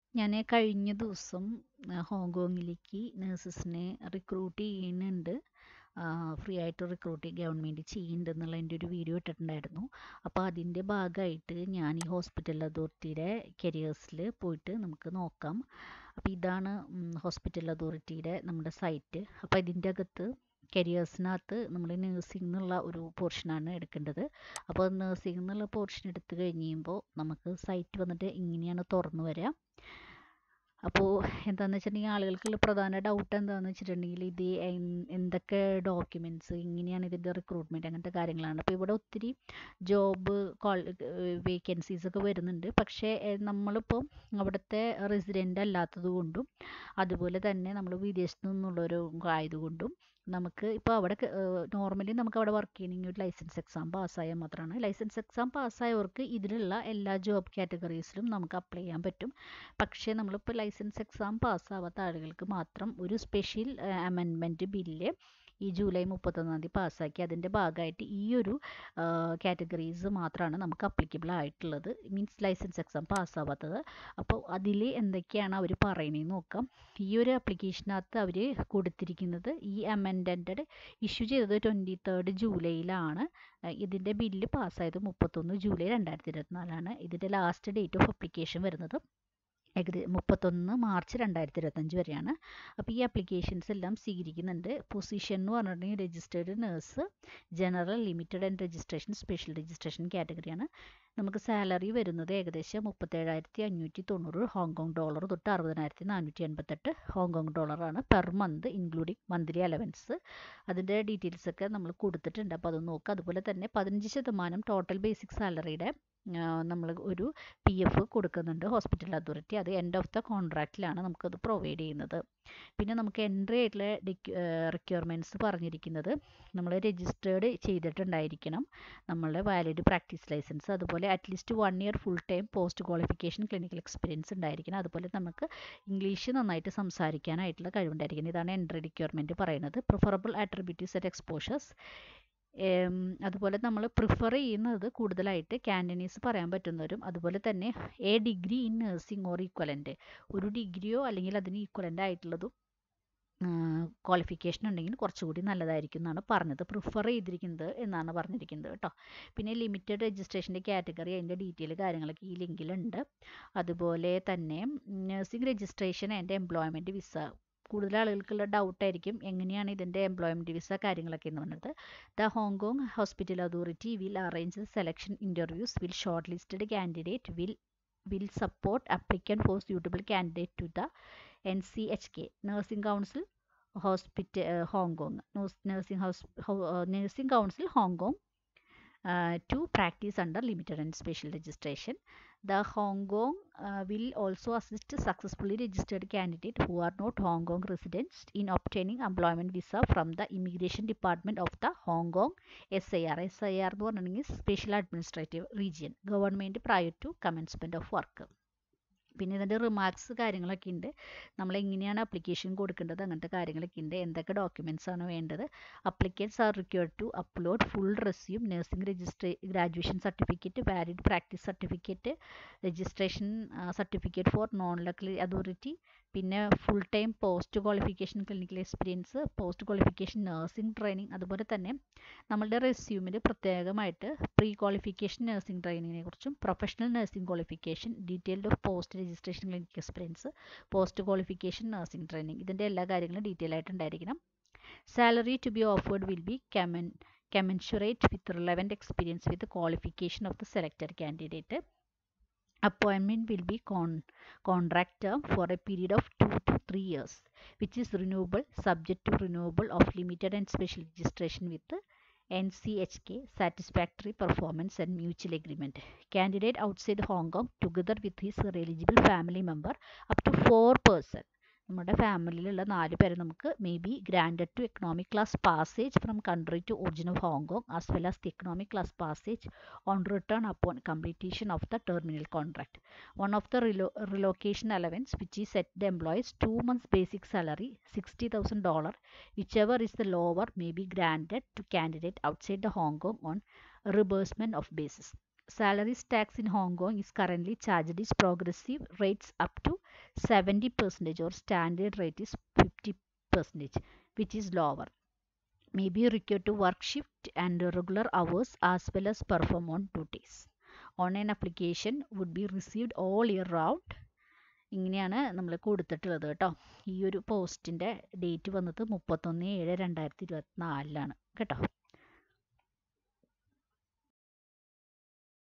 ഞാൻ കഴിഞ്ഞ ദിവസം ഹോങ്കോങ്ങിലേക്ക് നഴ്സസിനെ റിക്രൂട്ട് ചെയ്യുന്നുണ്ട്. ഫ്രീ ആയിട്ട് റിക്രൂട്ട് ഗവൺമെൻറ് ചെയ്യുന്നുണ്ട് എന്നുള്ള എൻ്റെ ഒരു വീഡിയോ ഇട്ടിട്ടുണ്ടായിരുന്നു. അപ്പോൾ അതിൻ്റെ ഭാഗമായിട്ട് ഞാൻ ഈ ഹോസ്പിറ്റൽ അതോറിറ്റിയുടെ കരിയേഴ്സിൽ പോയിട്ട് നമുക്ക് നോക്കാം. അപ്പോൾ ഇതാണ് ഹോസ്പിറ്റൽ അതോറിറ്റിയുടെ നമ്മുടെ സൈറ്റ്. അപ്പോൾ ഇതിൻ്റെ അകത്ത് കരിയേഴ്സിനകത്ത് നമ്മൾ നഴ്സിംഗ് എന്നുള്ള ഒരു പോർഷനാണ് എടുക്കേണ്ടത്. അപ്പോൾ നഴ്സിംഗ് എന്നുള്ള പോർഷൻ എടുത്തു കഴിയുമ്പോൾ നമുക്ക് സൈറ്റ് വന്നിട്ട് ഇങ്ങനെയാണ് തുറന്നു വരിക. അപ്പോൾ എന്താണെന്ന് വെച്ചിട്ടുണ്ടെങ്കിൽ ആളുകൾക്കുള്ള പ്രധാന ഡൗട്ട് എന്താണെന്ന് വെച്ചിട്ടുണ്ടെങ്കിൽ ഇത് എന്തൊക്കെ ഡോക്യുമെൻറ്റ്സ്, ഇങ്ങനെയാണ് ഇതിൻ്റെ റിക്രൂട്ട്മെൻറ്റ്, അങ്ങനത്തെ കാര്യങ്ങളാണ്. അപ്പോൾ ഇവിടെ ഒത്തിരി ജോബ് വേക്കൻസീസ് ഒക്കെ വരുന്നുണ്ട്. പക്ഷേ നമ്മളിപ്പോൾ അവിടുത്തെ റെസിഡൻ്റ് അല്ലാത്തത് കൊണ്ടും അതുപോലെ തന്നെ നമ്മൾ വിദേശത്തു നിന്നുള്ളവരും ആയതുകൊണ്ടും നമുക്ക് ഇപ്പോൾ അവിടെ നോർമലി നമുക്ക് അവിടെ വർക്ക് ചെയ്യണമെങ്കിൽ ഒരു ലൈസൻസ് എക്സാം പാസ്സായാൽ മാത്രമാണ്. ലൈസൻസ് എക്സാം പാസ്സായവർക്ക് ഇതിലുള്ള എല്ലാ ജോബ് കാറ്റഗറീസിലും നമുക്ക് അപ്ലൈ ചെയ്യാൻ പറ്റും. പക്ഷേ നമ്മളിപ്പോൾ ലൈസൻസ് എക്സാം പാസ്സാവാത്ത ആളുകൾക്ക് മാത്രം ഒരു സ്പെഷ്യൽ അമെൻമെൻറ്റ് ബില്ല് ഈ ജൂലൈ 31 പാസ്സാക്കി. അതിൻ്റെ ഭാഗമായിട്ട് ഈ ഒരു കാറ്റഗറീസ് മാത്രമാണ് നമുക്ക് അപ്ലിക്കബിൾ ആയിട്ടുള്ളത്, മീൻസ് ലൈസൻസ് എക്സാം പാസ്സാവാത്തത്. അപ്പോൾ അതിൽ എന്തൊക്കെയാണ് അവർ പറയുന്നതെന്ന് നോക്കാം. ഈ ഒരു ആപ്ലിക്കേഷനകത്ത് അവർ കൊടുത്തിരിക്കുന്നത് ഈ അമെൻഡഡ് ഇഷ്യൂ ചെയ്തത് 23 ജൂലൈയിലാണ്. ഇതിൻ്റെ ബില്ല് പാസ്സായത് 31 ജൂലൈ 2024 ഇതിൻ്റെ ലാസ്റ്റ് ഡേറ്റ് ഓഫ് അപ്ലിക്കേഷൻ വരുന്നത് 31 മാർച്ച് 2025 വരെയാണ്. അപ്പോൾ ഈ ആപ്ലിക്കേഷൻസ് എല്ലാം സ്വീകരിക്കുന്നുണ്ട്. പൊസിഷൻ എന്ന് പറഞ്ഞിട്ടുണ്ടെങ്കിൽ registered nurse, general, limited and registration, special registration കാറ്റഗറിയാണ്. നമുക്ക് സാലറി വരുന്നത് ഏകദേശം 37,590 ഹോങ്കോങ് ഡോളർ തൊട്ട് 60,488 ഹോങ്കോങ് ഡോളറാണ് per month, including monthly allowance. അതിൻ്റെ ഡീറ്റെയിൽസൊക്കെ നമ്മൾ കൊടുത്തിട്ടുണ്ട്. അപ്പോൾ അത് നോക്കുക. അതുപോലെ തന്നെ 15% ടോട്ടൽ ബേസിക് സാലറിയുടെ നമ്മൾ ഒരു PF കൊടുക്കുന്നുണ്ട് ഹോസ്പിറ്റൽ അതോറിറ്റി. അത് എൻഡ് ഓഫ് ദ കോൺട്രാക്റ്റിലാണ് നമുക്കത് പ്രൊവൈഡ് ചെയ്യുന്നത്. പിന്നെ നമുക്ക് എൻട്രി ആയിട്ടുള്ള റിക്വയർമെൻറ്റ്സ് പറഞ്ഞിരിക്കുന്നത് നമ്മൾ രജിസ്റ്റേർഡ് ചെയ്തിട്ടുണ്ടായിരിക്കണം, നമ്മളുടെ വാലിഡ് പ്രാക്ടീസ് ലൈസൻസ്, അതുപോലെ at least 1 year full time post qualification clinical experience ഉണ്ടായിരിക്കണം, അതുപോലെ നമുക്ക് ഇംഗ്ലീഷ് നന്നായിട്ട് സംസാരിക്കാനായിട്ടുള്ള കഴിവുണ്ടായിരിക്കണം. ഇതാണ് എൻട്രി റിക്വയർമെൻറ്റ് പറയുന്നത്. Preferable attributives and exposures. അതുപോലെ നമ്മൾ പ്രിഫർ ചെയ്യുന്നത് കൂടുതലായിട്ട് കാൻഡിഡേറ്റ്സ് പറയാൻ പറ്റുന്നവരും, അതുപോലെ തന്നെ degree in nursing or equivalent, ഒരു ഡിഗ്രിയോ അല്ലെങ്കിൽ അതിന് ഈക്വലൻ്റ് ആയിട്ടുള്ളതും ക്വാളിഫിക്കേഷൻ ഉണ്ടെങ്കിൽ കുറച്ചുകൂടി നല്ലതായിരിക്കും എന്നാണ് പറഞ്ഞത്, പ്രിഫർ ചെയ്തിരിക്കുന്നത് എന്നാണ് പറഞ്ഞിരിക്കുന്നത് കേട്ടോ. പിന്നെ ലിമിറ്റഡ് രജിസ്ട്രേഷൻ്റെ കാറ്റഗറി, അതിൻ്റെ ഡീറ്റെയിൽ കാര്യങ്ങളൊക്കെ ഈ ലിങ്കിലുണ്ട്. അതുപോലെ തന്നെ nursing registration and employment visa, കൂടുതൽ ആളുകൾക്കുള്ള ഡൗട്ടായിരിക്കും എങ്ങനെയാണ് ഇതിൻ്റെ എംപ്ലോയ്മെൻറ്റ് വിസ കാര്യങ്ങളൊക്കെ എന്ന് പറഞ്ഞത്. The Hong Kong hospital authority will arrange selection interviews, will short listed candidate will support applicant for suitable candidate to the NCHK Nursing Council Hospital Hong Kong Nursing Council Hong Kong to practice under limited and special registration. The Hong Kong will also assist successfully registered candidates who are not Hong Kong residents in obtaining employment visa from the Immigration Department of the Hong Kong SIR. SIR എന്ന് പറഞ്ഞിട്ടുണ്ടെങ്കിൽ special administrative region, government prior to commencement of work. പിന്നെ ഇതിൻ്റെ remarks കാര്യങ്ങളൊക്കെ ഉണ്ട്, നമ്മൾ എങ്ങനെയാണ് application കൊടുക്കേണ്ടത്, അങ്ങനത്തെ കാര്യങ്ങളൊക്കെ ഉണ്ട്. എന്തൊക്കെ ഡോക്യുമെൻറ്റ്സ് ആണ് വേണ്ടത്. Applicants are required to upload full resume, nursing graduation certificate, valid practice certificate, registration certificate for non local authority, പിന്നെ full time post qualification clinical experience, post qualification nursing training. അതുപോലെ തന്നെ നമ്മളുടെ റെസ്യൂമിൽ പ്രത്യേകമായിട്ട് പ്രീ ക്വാളിഫിക്കേഷൻ നഴ്സിംഗ് ട്രെയിനിങ്ങിനെ കുറിച്ചും professional nursing qualification, detailed of post registration clinical experience, post qualification nursing training, ഇതിൻ്റെ എല്ലാ കാര്യങ്ങളും ഡീറ്റെയിൽ ആയിട്ട് ഉണ്ടായിരിക്കണം. Salary to be offered will be commensurate with relevant experience with the qualification of the selected candidate. Appointment will be contract term for a period of 2 to 3 years, which is renewable subject to renewal of limited and special registration with the NCHK, satisfactory performance and mutual agreement. Candidate outside Hong Kong together with his eligible family member up to 4 person. നമ്മുടെ ഫാമിലിയിലുള്ള 4 പേരെ നമുക്ക് may be granted to economic class passage from country to origin of Hong Kong as well as the economic class passage on return upon completion of the terminal contract. One of the relocation allowance which is set the employees 2 months basic salary $60,000, whichever is the lower may be granted to candidate outside the Hong Kong on reimbursement of basis. salaries tax in Hong Kong is currently charged is progressive rates up to 70% or standard rate is 50%, which is lower. May be required to work shift and regular hours as well as perform on duties. Online application would be received all year round. ഇങ്ങനെയാണ് നമ്മൾ കൊടുത്തിട്ടുള്ളത് കേട്ടോ. ഈ ഒരു പോസ്റ്റിൻ്റെ date വന്നത് 31/7/2024 കേട്ടോ.